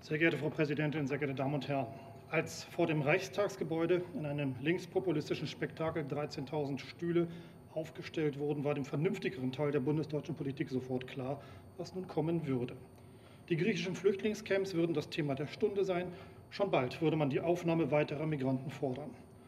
Sehr geehrte Frau Präsidentin, sehr geehrte Damen und Herren! Als vor dem Reichstagsgebäude in einem linkspopulistischen Spektakel 13.000 Stühle aufgestellt wurden, war dem vernünftigeren Teil der bundesdeutschen Politik sofort klar, was nun kommen würde. Die griechischen Flüchtlingscamps würden das Thema der Stunde sein. Schon bald würde man die Aufnahme weiterer Migranten fordern.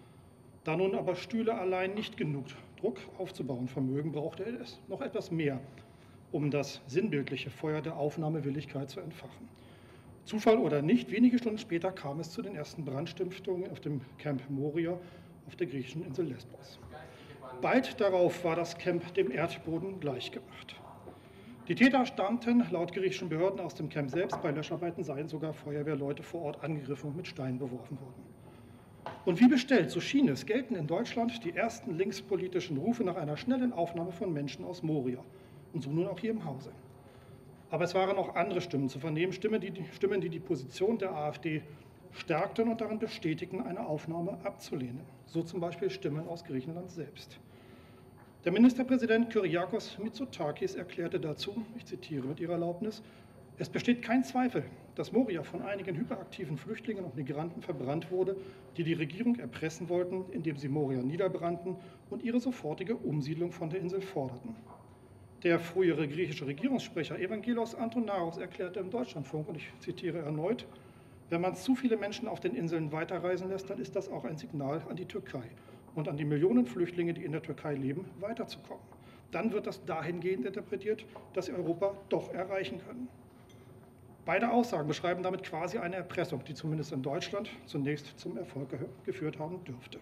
Da nun aber Stühle allein nicht genug Druck aufzubauen vermögen, brauchte es noch etwas mehr, um das sinnbildliche Feuer der Aufnahmewilligkeit zu entfachen. Zufall oder nicht, wenige Stunden später kam es zu den ersten Brandstiftungen auf dem Camp Moria auf der griechischen Insel Lesbos. Bald darauf war das Camp dem Erdboden gleichgemacht. Die Täter stammten laut griechischen Behörden aus dem Camp selbst. Bei Löscharbeiten seien sogar Feuerwehrleute vor Ort angegriffen und mit Steinen beworfen worden. Und wie bestellt, so schien es, gelten in Deutschland die ersten linkspolitischen Rufe nach einer schnellen Aufnahme von Menschen aus Moria. Und so nun auch hier im Hause. Aber es waren auch andere Stimmen zu vernehmen, Stimmen, die die Position der AfD stärkten und darin bestätigten, eine Aufnahme abzulehnen. So zum Beispiel Stimmen aus Griechenland selbst. Der Ministerpräsident Kyriakos Mitsotakis erklärte dazu, ich zitiere mit Ihrer Erlaubnis, es besteht kein Zweifel, dass Moria von einigen hyperaktiven Flüchtlingen und Migranten verbrannt wurde, die die Regierung erpressen wollten, indem sie Moria niederbrannten und ihre sofortige Umsiedlung von der Insel forderten. Der frühere griechische Regierungssprecher Evangelos Antonaros erklärte im Deutschlandfunk, und ich zitiere erneut, wenn man zu viele Menschen auf den Inseln weiterreisen lässt, dann ist das auch ein Signal an die Türkei und an die Millionen Flüchtlinge, die in der Türkei leben, weiterzukommen. Dann wird das dahingehend interpretiert, dass sie Europa doch erreichen können. Beide Aussagen beschreiben damit quasi eine Erpressung, die zumindest in Deutschland zunächst zum Erfolg geführt haben dürfte.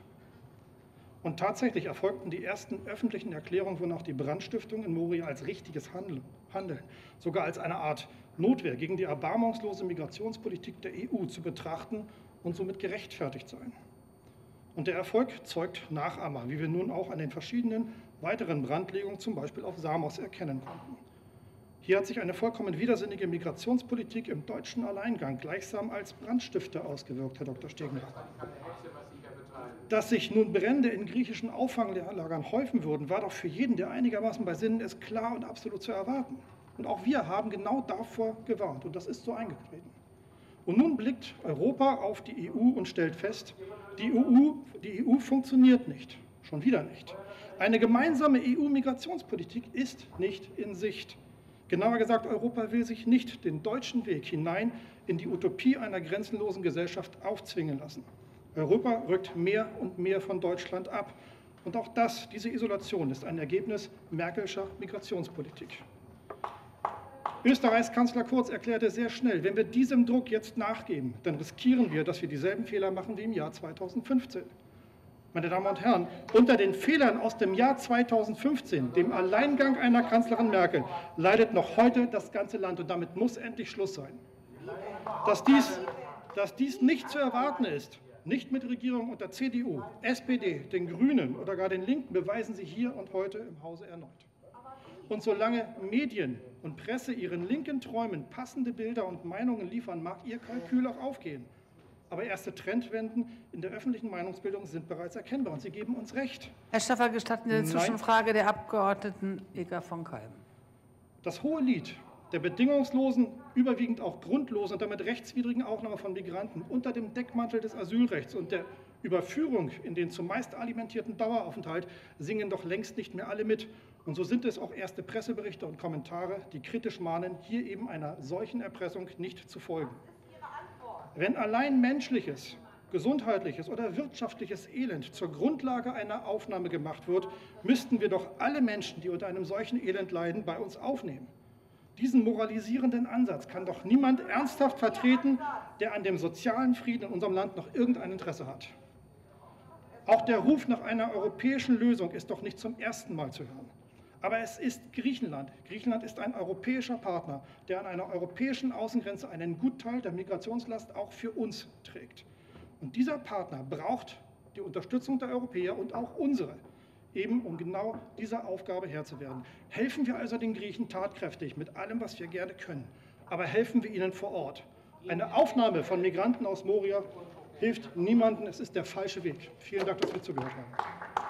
Und tatsächlich erfolgten die ersten öffentlichen Erklärungen, wonach die Brandstiftung in Moria als richtiges Handeln, sogar als eine Art Notwehr gegen die erbarmungslose Migrationspolitik der EU zu betrachten und somit gerechtfertigt seien. Und der Erfolg zeugt Nachahmer, wie wir nun auch an den verschiedenen weiteren Brandlegungen, zum Beispiel auf Samos, erkennen konnten. Hier hat sich eine vollkommen widersinnige Migrationspolitik im deutschen Alleingang gleichsam als Brandstifter ausgewirkt, Herr Dr. Stegenberg. Dass sich nun Brände in griechischen Auffanglagern häufen würden, war doch für jeden, der einigermaßen bei Sinnen ist, klar und absolut zu erwarten. Und auch wir haben genau davor gewarnt, und das ist so eingetreten. Und nun blickt Europa auf die EU und stellt fest, die EU funktioniert nicht, schon wieder nicht. Eine gemeinsame EU-Migrationspolitik ist nicht in Sicht. Genauer gesagt, Europa will sich nicht den deutschen Weg hinein in die Utopie einer grenzenlosen Gesellschaft aufzwingen lassen. Europa rückt mehr und mehr von Deutschland ab. Und auch diese Isolation ist ein Ergebnis Merkelscher Migrationspolitik. Österreichs Kanzler Kurz erklärte sehr schnell, wenn wir diesem Druck jetzt nachgeben, dann riskieren wir, dass wir dieselben Fehler machen wie im Jahr 2015. Meine Damen und Herren, unter den Fehlern aus dem Jahr 2015, dem Alleingang einer Kanzlerin Merkel, leidet noch heute das ganze Land. Und damit muss endlich Schluss sein. Dass dies nicht zu erwarten ist, nicht mit Regierungen unter CDU, SPD, den Grünen oder gar den Linken, beweisen Sie hier und heute im Hause erneut. Und solange Medien und Presse ihren linken Träumen passende Bilder und Meinungen liefern, mag Ihr Kalkül auch aufgehen. Aber erste Trendwenden in der öffentlichen Meinungsbildung sind bereits erkennbar, und Sie geben uns recht. Herr Schaffer, gestatten Sie eine Zwischenfrage der Abgeordneten Eka von Kalm. Das hohe Lied der bedingungslosen, überwiegend auch grundlosen und damit rechtswidrigen Aufnahme von Migranten unter dem Deckmantel des Asylrechts und der Überführung in den zumeist alimentierten Daueraufenthalt singen doch längst nicht mehr alle mit. Und so sind es auch erste Presseberichte und Kommentare, die kritisch mahnen, hier eben einer solchen Erpressung nicht zu folgen. Wenn allein menschliches, gesundheitliches oder wirtschaftliches Elend zur Grundlage einer Aufnahme gemacht wird, müssten wir doch alle Menschen, die unter einem solchen Elend leiden, bei uns aufnehmen. Diesen moralisierenden Ansatz kann doch niemand ernsthaft vertreten, der an dem sozialen Frieden in unserem Land noch irgendein Interesse hat. Auch der Ruf nach einer europäischen Lösung ist doch nicht zum ersten Mal zu hören. Aber es ist Griechenland. Griechenland ist ein europäischer Partner, der an einer europäischen Außengrenze einen Gutteil der Migrationslast auch für uns trägt. Und dieser Partner braucht die Unterstützung der Europäer und auch unsere, eben um genau dieser Aufgabe Herr zu werden. Helfen wir also den Griechen tatkräftig mit allem, was wir gerne können. Aber helfen wir ihnen vor Ort. Eine Aufnahme von Migranten aus Moria hilft niemandem. Es ist der falsche Weg. Vielen Dank, dass Sie zugehört haben.